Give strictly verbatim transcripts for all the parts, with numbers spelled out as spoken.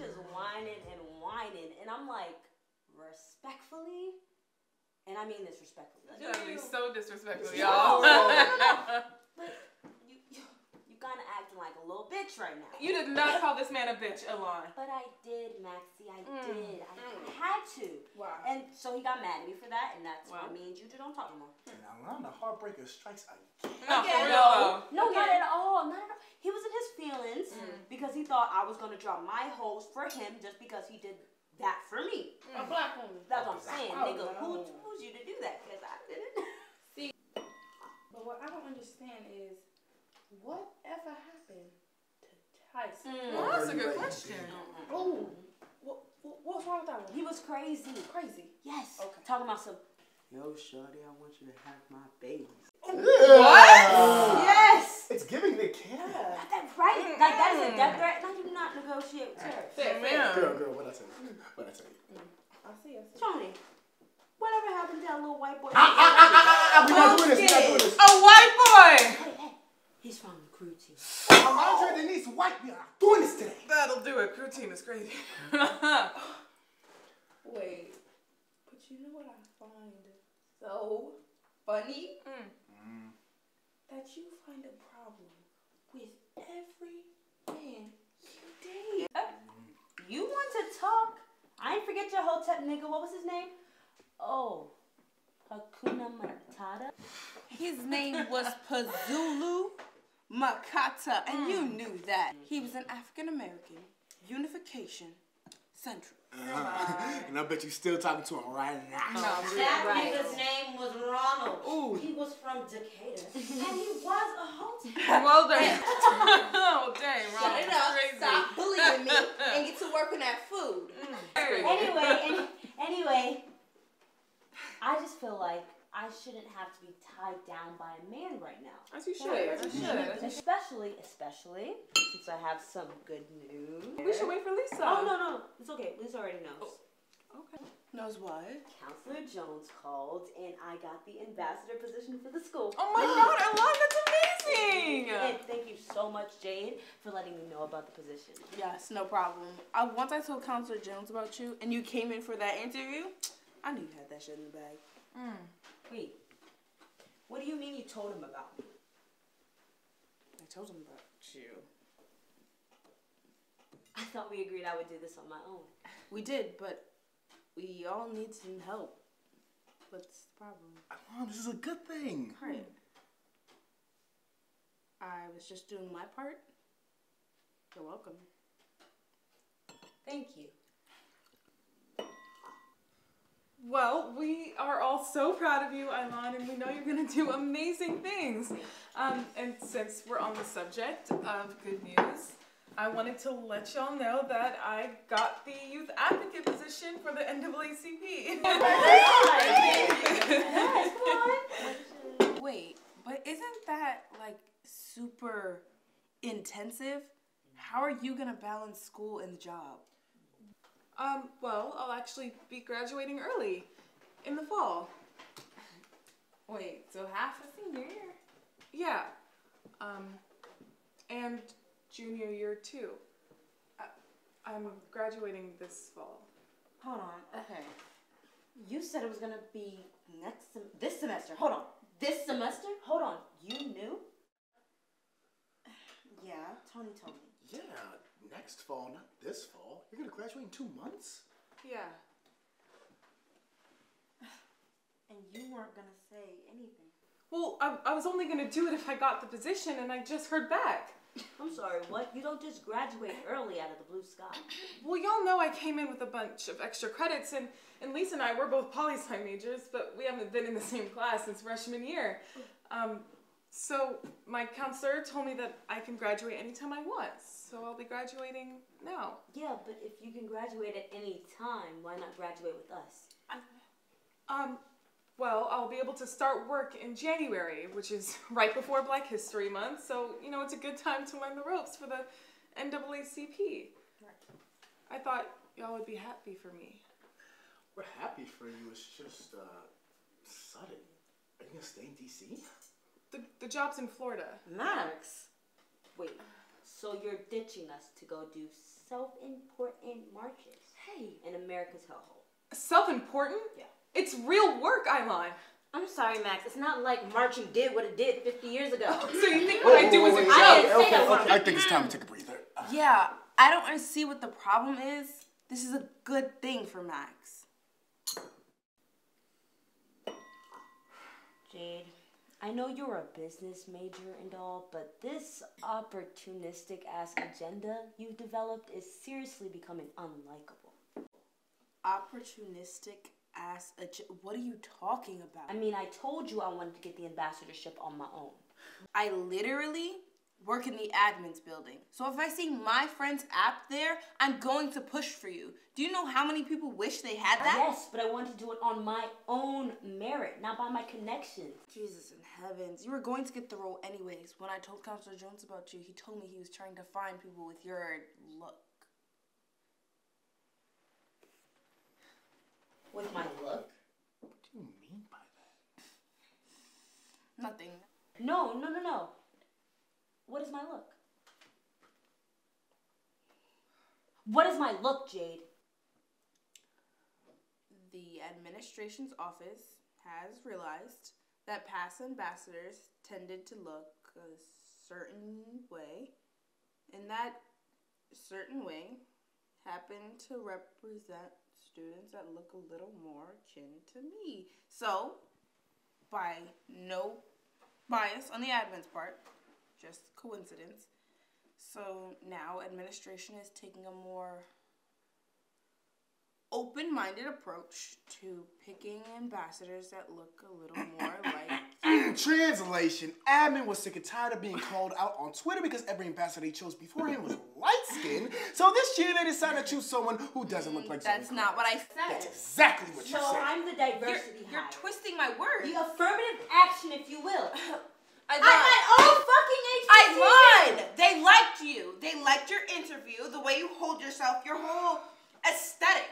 just whining and whining, and I'm like, respectfully, and I mean this respectfully. Like, That is so disrespectful, no, y'all. no, no, no, no. But you, you, you kind of acting like a little bitch right now. You did not call this man a bitch, Elon. But I did, Maxie. I Mm. did. I Mm. had to. Wow. And so he got mad at me for that, and that's Wow. what me and Juju don't talk no more. And Alon, the heartbreaker strikes again. No, for Again, real. no, no, Okay. not at all. Not at all. He was in his feelings Mm. because he thought I was gonna drop my hose for him just because he did that for me. Mm. A black woman. That's what I'm saying, Oh, nigga. no. Who told you to do that? Because I didn't. See, but what I don't understand is, whatever happened to Tyson? Mm. Well, that's a good question. Oh, what, what, what's wrong with that one? He was crazy. Crazy. Yes. Okay. Talking about some. Yo, shorty, I want you to have my babies. What? Yes. It's giving the cat. Yeah. Not that right? Like that is a death threat. And I do not negotiate with her. Fair, Man. Girl, girl, what I tell you? What I tell you? I see, I see. Tony, whatever happened to that little white boy? Ah, ah, ah, ah, ah, we're not doing this. We're not doing this. A white boy! Hey, hey, he's from the crew team. Alondra Denise White, we are not doing this today. That'll do it. Crew team is crazy. Wait, but you know what I find so funny? Mm. That you find a problem with every man you date. You want to talk? I ain't forget your Hotep nigga. What was his name? Oh, Hakuna Matata. His name was Pazulu Makata, and you knew that. He was an African American, Unification Central. Uh, and I bet you still talking to him right now. That Right. nigga's name was Ronald. Ooh. He was from Decatur, and he was a Hotep. Well done. Oh, dang, Shut Ron. it up, Crazy. stop bullying me, and get to work on that food. Anyway, any, anyway, I just feel like I shouldn't have to be tied down by a man right now. As you should. As you should. As you should. Especially, especially since I have some good news. We should wait for Lisa. Oh, no, no, it's okay. Lisa already knows. Okay. Knows what? Counselor Jones called, and I got the ambassador position for the school. Oh my God, I love that's amazing. And thank you so much, Jade, for letting me know about the position. Yes, no problem. I, once I told Counselor Jones about you, and you came in for that interview, I knew you had that shit in the bag. Mm. Wait, what do you mean you told him about me? I told him about you. I thought we agreed I would do this on my own. We did, but we all need some help. What's the problem? Alon, this is a good thing. Right. I was just doing my part. You're welcome. Thank you. Well, we are all so proud of you, Ilan, and we know you're going to do amazing things. Um, and since we're on the subject of good news, I wanted to let y'all know that I got the youth advocate position for the N double A C P. Yes, come on. Wait, but isn't that like super intensive? How are you gonna balance school and the job? Um, well, I'll actually be graduating early in the fall. Wait, so half a senior year? Yeah. Um, and junior year too. I, I'm graduating this fall. Hold on. Okay. You said it was gonna be next sem- this semester. Hold on. This semester? Hold on. You knew? Yeah, Tony told me. Yeah, next fall, not this fall. You're gonna graduate in two months? Yeah. And you weren't gonna say anything. Well, I, I was only gonna do it if I got the position, and I just heard back. I'm sorry, what? You don't just graduate early out of the blue sky. Well, y'all know I came in with a bunch of extra credits, and, and Lisa and I, we're both poli-sci majors, but we haven't been in the same class since freshman year. Um, so my counselor told me that I can graduate anytime I want, so I'll be graduating now. Yeah, but if you can graduate at any time, why not graduate with us? Um, well, I'll be able to start work in January, which is right before Black History Month, so, you know, it's a good time to learn the ropes for the N double A C P. Right. I thought y'all would be happy for me. We're happy for you. It's just, uh, sudden. Are you gonna stay in D C? The, the job's in Florida. Max! Wait, so you're ditching us to go do self-important marches. Hey. In America's household. Self-important? Yeah. It's real work, Eilon. I'm sorry, Max. It's not like marching did what it did fifty years ago. So you think what I do is a wait, joke? I didn't say okay, that okay, one. I think it's time to take a breather. Yeah, I don't want to see what the problem is. This is a good thing for Max. Jade, I know you're a business major and all, but this opportunistic ass agenda you've developed is seriously becoming unlikable. Opportunistic ass ag- What are you talking about? I mean, I told you I wanted to get the ambassadorship on my own. I literally work in the admin's building. So if I see my friend's app there, I'm going to push for you. Do you know how many people wish they had that? Yes, but I want to do it on my own merit, not by my connections. Jesus in heavens. You were going to get the role anyways. When I told Counselor Jones about you, he told me he was trying to find people with your look. With my look? What do you mean by that? Nothing. No, no, no, no. What is my look? What is my look, Jade? The administration's office has realized that past ambassadors tended to look a certain way, and that certain way happened to represent students that look a little more akin to me. So, by no bias on the admin's part, just coincidence, so now administration is taking a more open-minded approach to picking ambassadors that look a little more like In translation, admin was sick and tired of being called out on Twitter because every ambassador he chose before him was light-skinned. So this year they decided to choose someone who doesn't look like That's Zoe not what I That's said. exactly what So you said. I'm the You're, diversity you're hire. twisting my words. The affirmative action, if you will. I At my own fucking H B C U. I lied. They liked you. They liked your interview, the way you hold yourself, your whole aesthetic.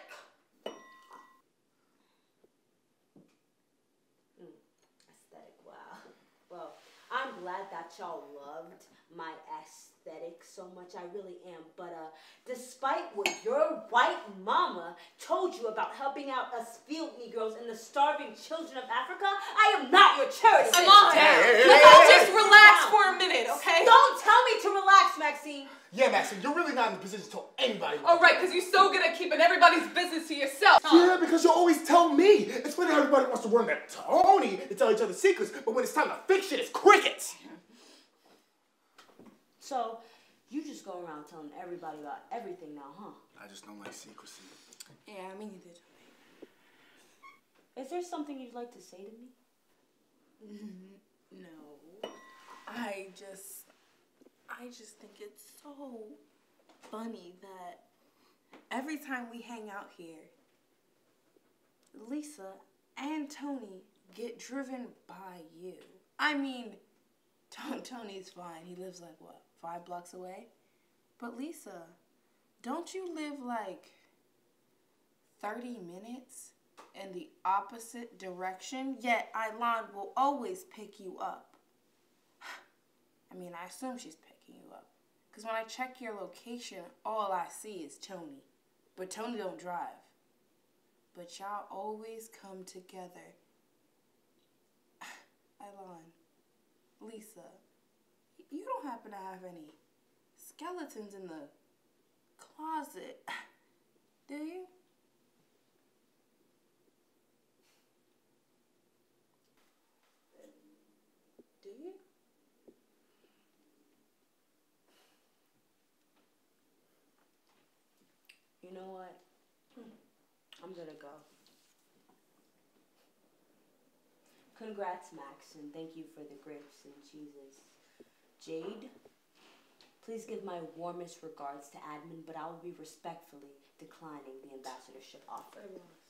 Aesthetic, wow. Well, I'm glad that y'all loved my aesthetic so much. I really am. But uh, despite what your white mama told you about helping out us field Negroes and the starving children of Africa, I am not your charity. I'm on. Hey, hey, Let's hey, all hey, just hey. relax for a minute, okay? Don't tell me to relax, Maxine. Yeah, Maxine, you're really not in a position to tell anybody. what All to right, do. because you're so good at keeping everybody's business to yourself. Yeah, because you always tell me. It's funny how everybody wants to run that Tony to tell each other secrets, but when it's time to fix shit, it's crickets. So, you just go around telling everybody about everything now, huh? I just don't like secrecy. Yeah, me neither. Is there something you'd like to say to me? No. I just, I just think it's so funny that every time we hang out here, Lisa and Tony get driven by you. I mean, T- Tony's fine. He lives like, what, five blocks away? But Lisa, don't you live like thirty minutes in the opposite direction? Yet Eilon will always pick you up. I mean, I assume she's picking you up. Because when I check your location, all I see is Tony. But Tony don't drive. But y'all always come together. Eilon, Lisa, you don't happen to have any skeletons in the closet, do you? Do you? You know what? I'm gonna go. Congrats, Max, and thank you for the grapes and cheeses. Jade, please give my warmest regards to admin, but I will be respectfully declining the ambassadorship offer.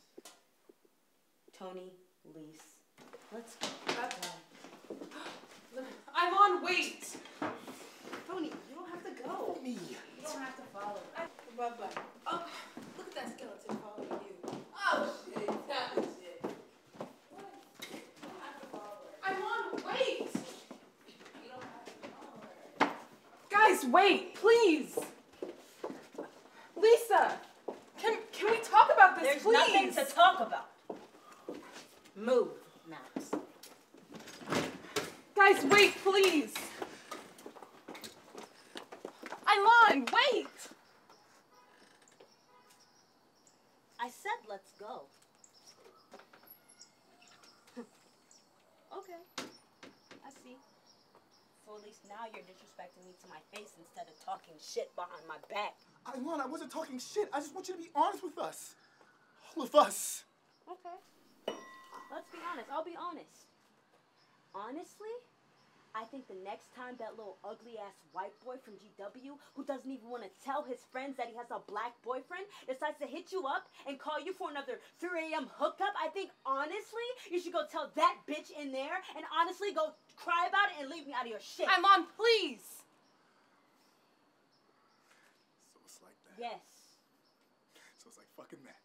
Tony, Lise, let's go. Eilon, wait. Tony, you don't have to go. Me. You don't have to follow. Bye-bye. Oh, look at that skeleton following you. Oh, shit. That was shit. What? You don't have to follow her. Eilon, wait. You don't have to follow her. Guys, wait, please. thing to talk about. Move, Max. Guys, wait, please. Ilan, wait. I said let's go. Okay. I see. So at least now you're disrespecting me to my face instead of talking shit behind my back. Ilan, I wasn't talking shit. I just want you to be honest with us. All of us. Okay. Let's be honest. I'll be honest. Honestly, I think the next time that little ugly ass white boy from G W, who doesn't even want to tell his friends that he has a black boyfriend, decides to hit you up and call you for another three A M hookup, I think honestly you should go tell that bitch in there and honestly go cry about it and leave me out of your shit. Ilan, please. So it's like that. Yes. So it's like fucking that.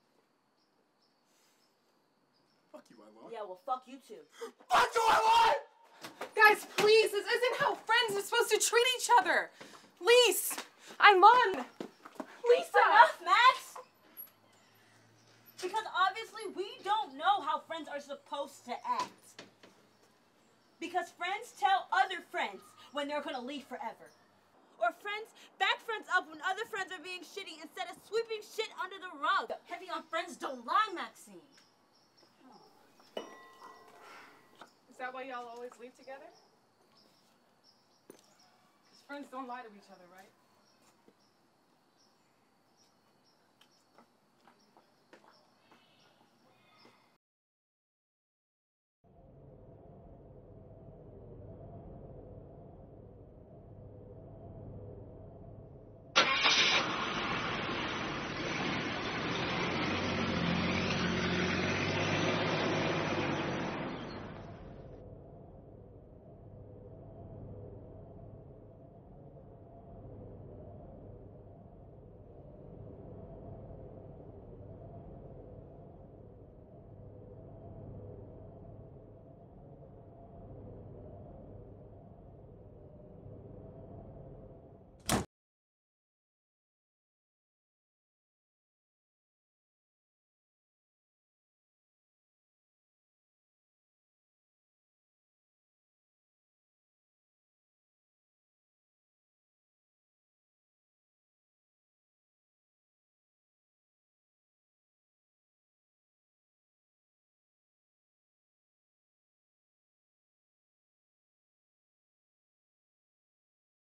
Fuck you, Ilan. Yeah, well, fuck you too. Fuck you, Ilan! Guys, please, this isn't how friends are supposed to treat each other. Lise, Ilan, Lisa. Enough, Max! Because obviously we don't know how friends are supposed to act. Because friends tell other friends when they're gonna leave forever. Or friends back friends up when other friends are being shitty instead of sweeping shit under the rug. Heavy on friends don't lie, Maxine. Is that why y'all always leave together? Because friends don't lie to each other, right?